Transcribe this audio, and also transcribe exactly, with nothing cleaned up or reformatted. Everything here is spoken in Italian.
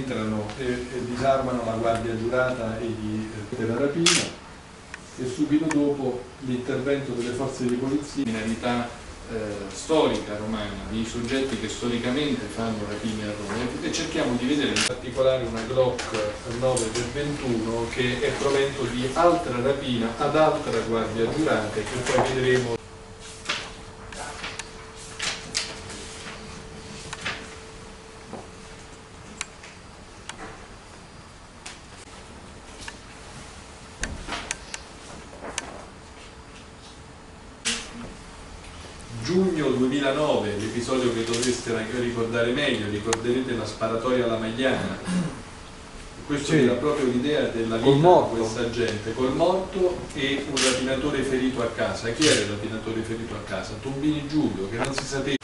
entrano e, e disarmano la guardia giurata e gli, eh, della rapina, e subito dopo l'intervento delle forze di polizia. Criminalità eh, storica romana, di soggetti che storicamente fanno rapine a Roma, e cerchiamo di vedere in particolare una Glock nove per ventuno che è provento di altra rapina ad altra guardia giurata, che poi vedremo. Giugno duemilanove, l'episodio che dovreste ricordare meglio, ricorderete la sparatoria alla Magliana. Questo sì. Era proprio l'idea della vita di questa gente, col morto e un rapinatore ferito a casa. Chi era il rapinatore ferito a casa? Tombini Giulio, che non si sapeva.